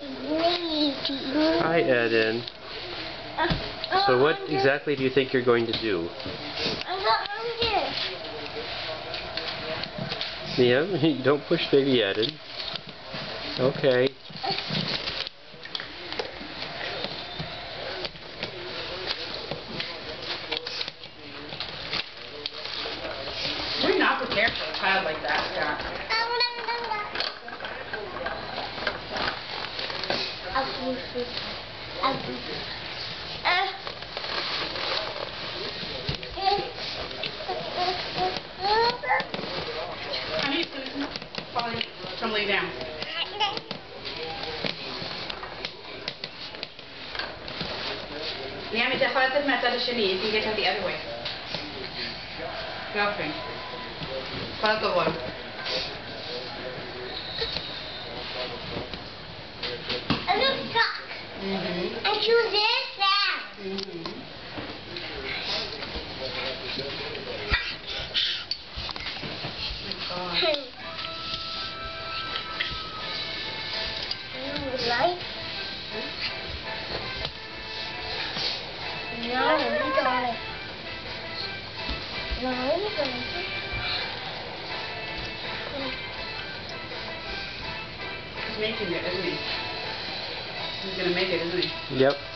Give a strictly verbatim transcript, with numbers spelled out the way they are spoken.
Hi, Eden. So what exactly do you think you're going to do? I'm not hungry. Yeah, don't push baby Eden. Okay. We're not prepared for a child like that, Scott. Honey, it's going to come, come lay down. Yeah, متى خلاص ما تقدر تشيليه. You get her the other way. Girlfriend. خلاص طول. I look stuck. Mhm. I choose this now. Mhm. Oh my God. You like? No, you don't. No, you don't. He's making it, isn't he? He's gonna make it, isn't he? Yep.